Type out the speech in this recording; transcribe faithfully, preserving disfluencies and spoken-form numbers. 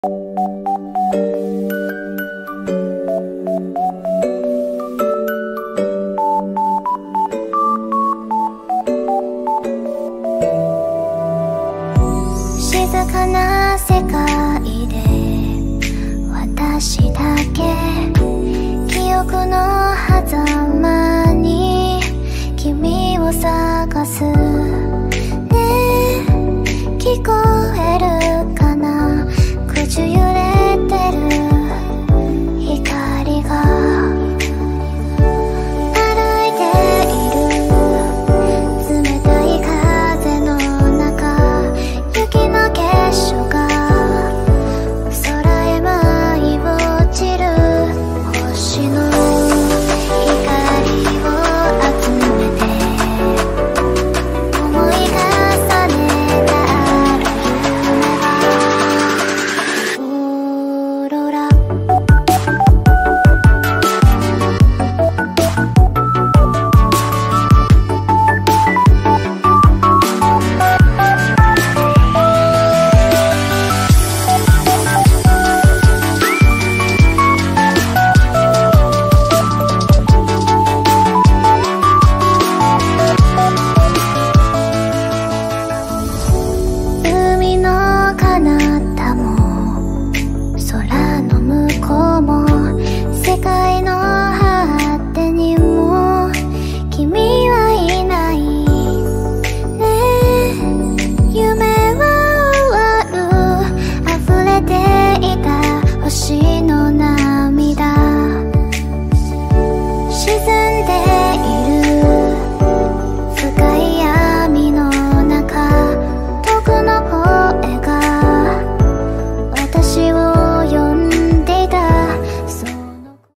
静かな世界で私だけ記憶の狭間に君を探すねえ聞こえるかな口揺れてる光が歩いている冷たい風の中雪の結晶が空へ舞い落ちる星の光を集めて思い重ねた夢はオーロラ海の彼方も空の向こうも世界の果てにも君はいないねえ夢は終わる溢れていた星